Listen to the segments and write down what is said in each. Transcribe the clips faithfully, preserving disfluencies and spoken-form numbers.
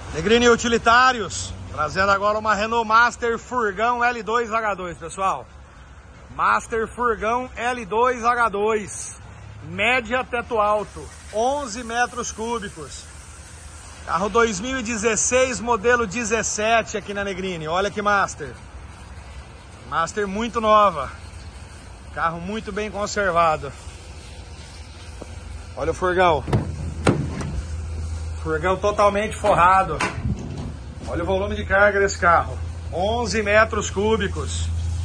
Negrini Utilitários, trazendo agora uma Renault Master Furgão L dois H dois, pessoal. Master Furgão L dois H dois, média teto alto, onze metros cúbicos. Carro dois mil e dezesseis, modelo dezessete aqui na Negrini. Olha que Master. Master muito nova. Carro muito bem conservado. Olha o furgão. Furgão totalmente forrado. Olha o volume de carga desse carro. onze metros cúbicos.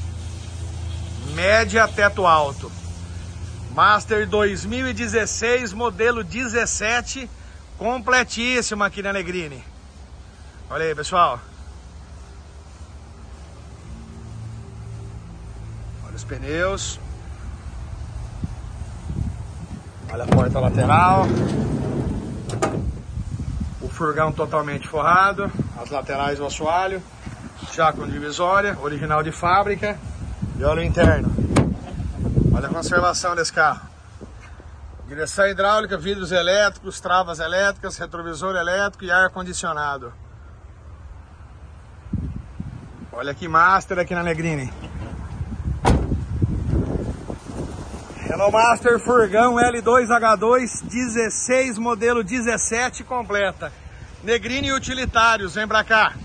Média teto alto. Master dois mil e dezesseis, modelo dezessete, completíssimo aqui na Negrini. Olha aí, pessoal. Olha os pneus. Olha a porta lateral. O furgão totalmente forrado, as laterais do assoalho, já com divisória, original de fábrica. E olha o interno. Olha a conservação desse carro. Direção hidráulica, vidros elétricos, travas elétricas, retrovisor elétrico e ar-condicionado. Olha que Master aqui na Negrini. Renault Master Furgão L dois H dois dezesseis, modelo dezessete completa. Negrini Utilitários, vem pra cá.